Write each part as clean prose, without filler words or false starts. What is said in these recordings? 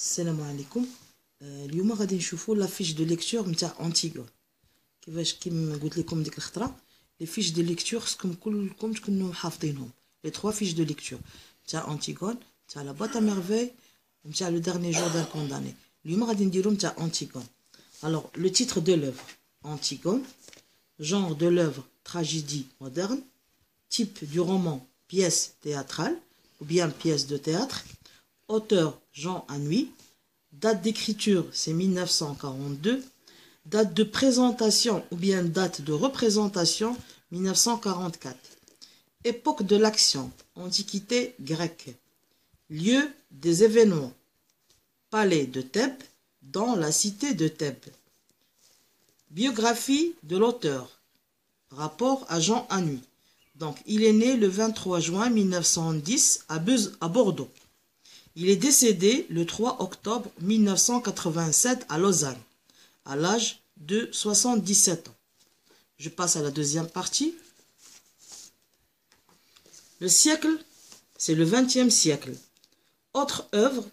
السلام عليكم. اليوم غادي نشوفوا لا فيش دو ليكتور نتاع أنتيغون. كيفاش كيما قلت لكم ديك الخطره لي فيش دو ليكتور خصكم كلكم تكونوا حافظينهم. لي 3 فيش دو ليكتور نتاع أنتيغون، نتاع لا بوات ا ميرفي، نتاع لو دارني جور دان كونداني. اليوم غادي نديرو نتاع أنتيغون. Alors le titre de l'œuvre Antigone, genre de l'œuvre tragédie moderne, type du roman pièce théâtrale ou bien pièce de théâtre, auteur Jean Anouilh, date d'écriture c'est 1942, date de présentation ou bien date de représentation 1944, époque de l'action antiquité grecque, lieu des événements palais de Thèbes dans la cité de Thèbes. Biographie de l'auteur, rapport à Jean Anouilh. Donc, il est né le 23 juin 1910 à Bordeaux. Il est décédé le 3 octobre 1987 à Lausanne, à l'âge de 77 ans. Je passe à la deuxième partie. Le siècle, c'est le 20e siècle. Autre œuvre,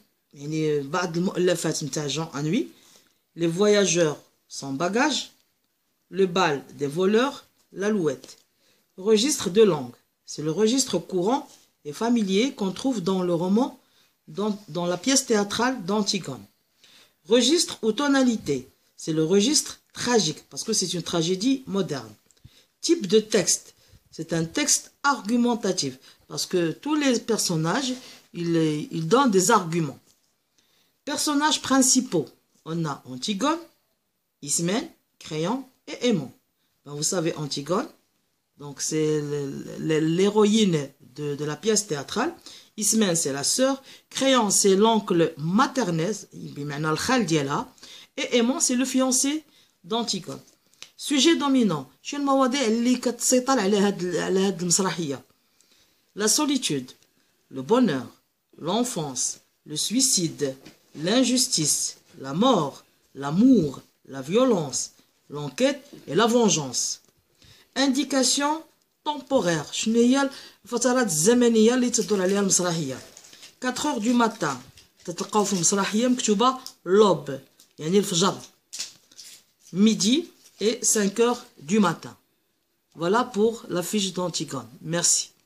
Jean Anouilh, les voyageurs sans bagages, le bal des voleurs, l'alouette. Registre de langue, c'est le registre courant et familier qu'on trouve dans le roman, dans la pièce théâtrale d'Antigone. Registre ou tonalité, c'est le registre tragique, parce que c'est une tragédie moderne. Type de texte, c'est un texte argumentatif, parce que tous les personnages, ils donnent des arguments. Personnages principaux, on a Antigone, Ismène, Créon et Aimant. Ben, vous savez Antigone, donc c'est l'héroïne de la pièce théâtrale. Ismène c'est la sœur, Créon c'est l'oncle maternel, et Aimant c'est le fiancé d'Antigone. Sujet dominant, la solitude, le bonheur, l'enfance, le suicide, l'injustice, la mort, l'amour, la violence, l'enquête et la vengeance. Indication temporaire. 4 heures du matin. تتلقاو في المسرحية مكتوبة l'aube يعني الفجر. Midi et 5 heures du matin. Voilà pour la fiche d'Antigone. Merci.